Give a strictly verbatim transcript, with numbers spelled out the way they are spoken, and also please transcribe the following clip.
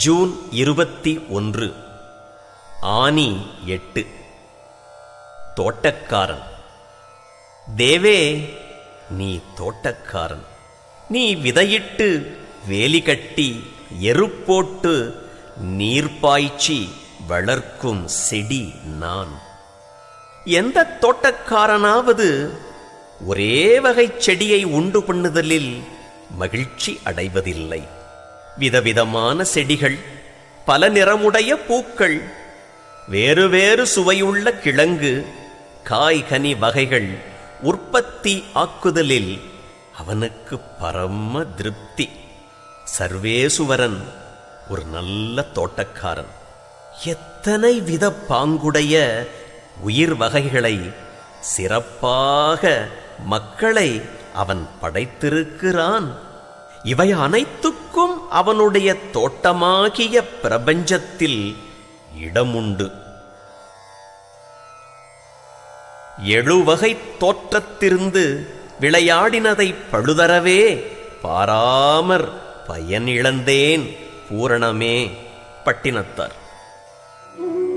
June இருபத்தி ஒன்று ஆனி எட்டு. தோட்டக்காரன். தேவே, நீ தோட்டக்காரன். நீ விதையிட்டு வேலி கட்டி எருப்போட்டு நீர் பாய்ச்சி வளர்க்கும் செடி நான். எந்த தோட்டக்காரனாவது ஒரே வகை செடியை உண்டு பண்ணுதலில் மகிழ்ச்சி அடைவதில்லை. விதவிதமான செடிகள், பல நிறமுடைய பூக்கள், வேறு வேறு சுவையுள்ள கிழங்கு, காய்கனி வகைகள் உற்பத்தி ஆக்குதலில் அவனுக்கு பரம திருப்தி. சர்வேசுவரன் ஒரு நல்ல தோட்டக்காரன். எத்தனை வித பாங்குடைய உயிர் வகைகளை சிறப்பாக மக்களை அவன் படைத்திருக்கிறான். இவை அனைத்துக்கும் அவனுடைய தோட்டமாகிய பிரபஞ்சத்தில் இடமுண்டு. எழுவகை தோற்றத்திருந்து விளையாடினதை பழுதரவே பாராமற் பயனிழந்தேன் பூரணமே. பட்டினத்தார்.